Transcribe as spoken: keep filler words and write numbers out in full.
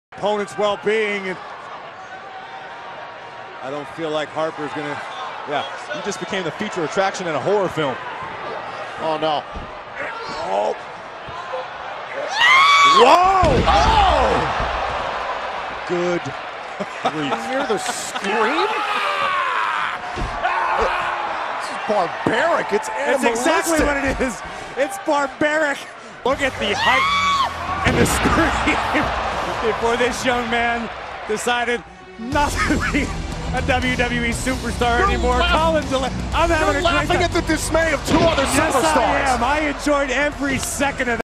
opponent's well-being, and I don't feel like Harper's gonna. Yeah, he just became the feature attraction in a horror film. Oh no! Oh! Whoa! Oh! Good grief! You hear the scream? This is barbaric. It's It's exactly what it is. It's barbaric. Look at the height and the scream before this young man decided not to be a W W E superstar You're anymore. laugh- Colin Dele- I'm having You're a great laughing time. at the dismay of two other Yes, superstars. I am. I enjoyed every second of that.